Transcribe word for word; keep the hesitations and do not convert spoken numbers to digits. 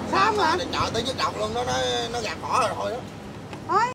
Xám hả? Chợ tới nhức đầu luôn, nó nó nó gạt bỏ rồi thôi đó. Thôi